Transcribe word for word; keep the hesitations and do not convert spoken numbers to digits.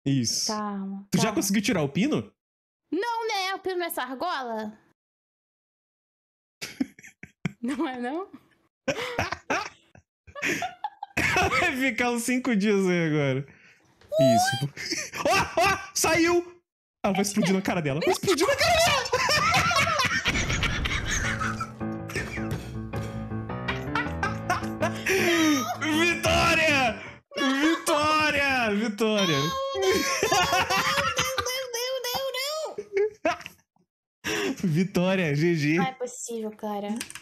Isso. Calma, Tu já calma. conseguiu tirar o pino? Não, né? O pino não é essa argola? Não é, não? Vai ficar uns cinco dias aí agora. Isso. Ó, ó! Saiu! Ah, vai explodir na cara dela. Vai explodir na cara dela! Vitória! Vitória! Vitória! Não, não, não, não, não, não. Vitória, G G. Não é possível, cara.